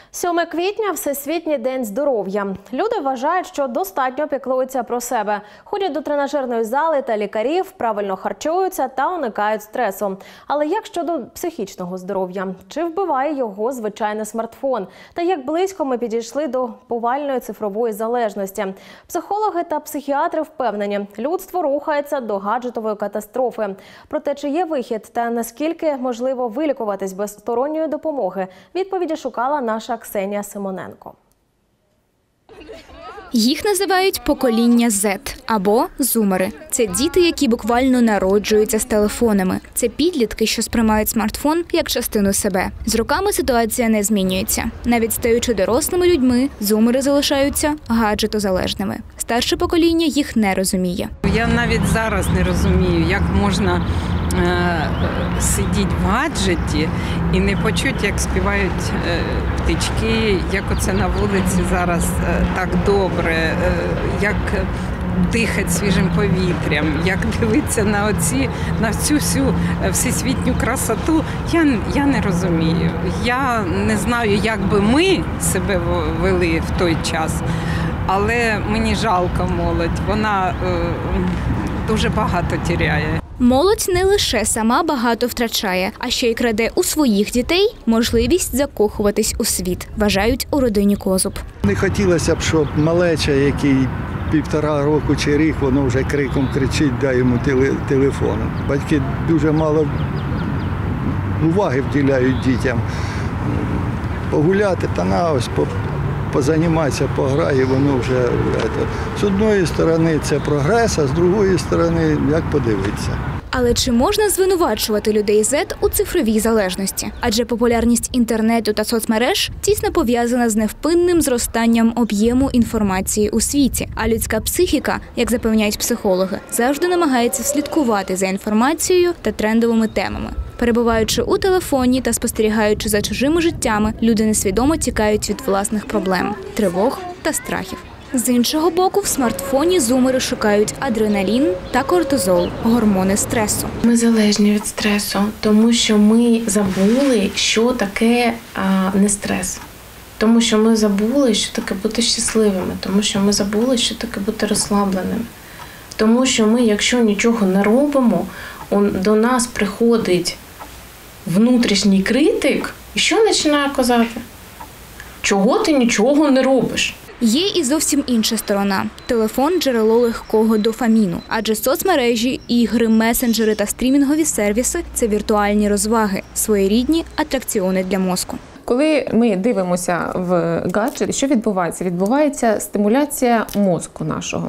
7 квітня – Всесвітній день здоров'я. Люди вважають, що достатньо піклуються про себе. Ходять до тренажерної зали та лікарів, правильно харчуються та уникають стресу. Але як щодо психічного здоров'я? Чи вбиває його звичайний смартфон? Та як близько ми підійшли до повальної цифрової залежності? Психологи та психіатри впевнені, людство рухається до гаджетової катастрофи. Проте, чи є вихід та наскільки можливо вилікуватись без сторонньої допомоги, відповіді шукала наша Ксенія Симоненко. Їх називають покоління Z або зумери. Це діти, які буквально народжуються з телефонами. Це підлітки, що сприймають смартфон як частину себе. З роками ситуація не змінюється. Навіть стаючи дорослими людьми, зумери залишаються гаджетозалежними. Старше покоління їх не розуміє. Я навіть зараз не розумію, як можна сидіти в гаджеті і не почути, як співають птички, як оце на вулиці зараз так добре, як дихати свіжим повітрям, як дивитися на цю всю всесвітню красоту. Я не розумію. Я не знаю, як би ми себе вели в той час, але мені жалко молодь. Вона дуже багато тіряє. Молодь не лише сама багато втрачає, а ще й краде у своїх дітей можливість закохуватись у світ, вважають у родині Козуб. Не хотілося б, щоб малеча, який 1,5 року чи рік, воно вже криком кричить, дай йому телефон. Батьки дуже мало уваги вділяють дітям. Погуляти та на ось, позаніматися, пограє, воно вже. З одної сторони це прогрес, а з другої сторони як подивитися. Але чи можна звинувачувати людей Z у цифровій залежності? Адже популярність інтернету та соцмереж тісно пов'язана з невпинним зростанням об'єму інформації у світі. А людська психіка, як запевняють психологи, завжди намагається слідкувати за інформацією та трендовими темами. Перебуваючи у телефоні та спостерігаючи за чужими життями, люди несвідомо тікають від власних проблем, тривог та страхів. З іншого боку, в смартфоні зумери шукають адреналін та кортизол – гормони стресу. Ми залежні від стресу, тому що ми забули, що таке не стрес. Тому що ми забули, що таке бути щасливими, тому що ми забули, що таке бути розслабленими. Тому що ми, якщо нічого не робимо, до нас приходить внутрішній критик, і що починає казати? Чого ти нічого не робиш? Є і зовсім інша сторона. Телефон – джерело легкого дофаміну. Адже соцмережі, ігри, месенджери та стрімінгові сервіси – це віртуальні розваги, своєрідні атракціони для мозку. Коли ми дивимося в гаджет, що відбувається? Відбувається стимуляція мозку нашого.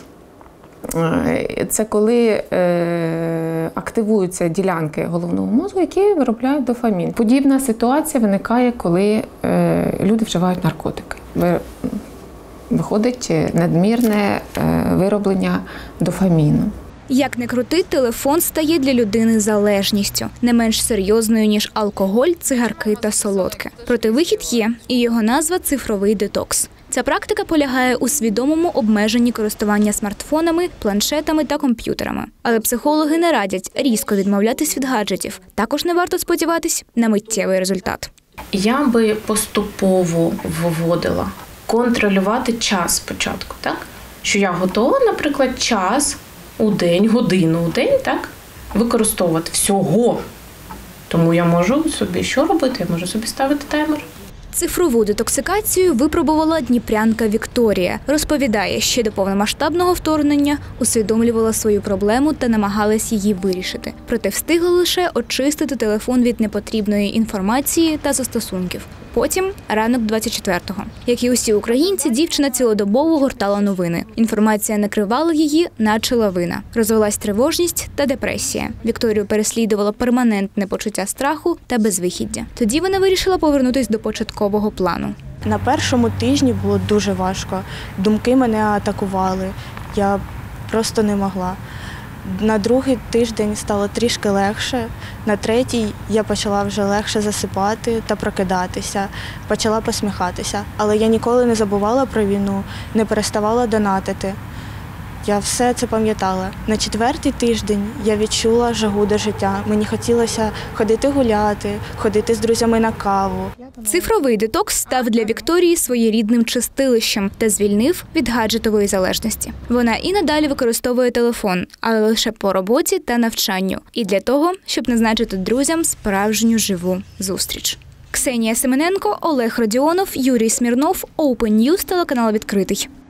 Це коли активуються ділянки головного мозку, які виробляють дофамін. Подібна ситуація виникає, коли люди вживають наркотики. Виходить надмірне вироблення дофаміну. Як не крути, телефон стає для людини залежністю. Не менш серйозною, ніж алкоголь, цигарки та солодке. Проте вихід є, і його назва – цифровий детокс. Ця практика полягає у свідомому обмеженні користування смартфонами, планшетами та комп'ютерами. Але психологи не радять різко відмовлятись від гаджетів. Також не варто сподіватись на миттєвий результат. Я би поступово вводила. Контролювати час спочатку, так? Що я готова, наприклад, час у день, годину у день, так? Використовувати всього. Тому я можу собі що робити? Я можу собі ставити таймер. Цифрову детоксикацію випробувала дніпрянка Вікторія. Розповідає, ще до повномасштабного вторгнення усвідомлювала свою проблему та намагалась її вирішити. Проте встигла лише очистити телефон від непотрібної інформації та застосунків. Потім – ранок 24-го. Як і усі українці, дівчина цілодобово гортала новини. Інформація накривала її, наче лавина. Розвелась тривожність та депресія. Вікторію переслідувало перманентне почуття страху та безвихіддя. Тоді вона вирішила повернутися до початкового плану. На першому тижні було дуже важко. Думки мене атакували. Я просто не могла. На другий тиждень стало трішки легше, на третій я почала вже легше засипати та прокидатися, почала посміхатися. Але я ніколи не забувала про війну, не переставала донатити. Я все це пам'ятала. На 4-й тиждень я відчула жагу до життя. Мені хотілося ходити гуляти, ходити з друзями на каву. Цифровий детокс став для Вікторії своєрідним чистилищем та звільнив від гаджетової залежності. Вона і надалі використовує телефон, але лише по роботі та навчанню. І для того, щоб назначити друзям справжню живу зустріч. Ксенія Семененко, Олег Родіонов, Юрій Смірнов, Open News, телеканал «Відкритий».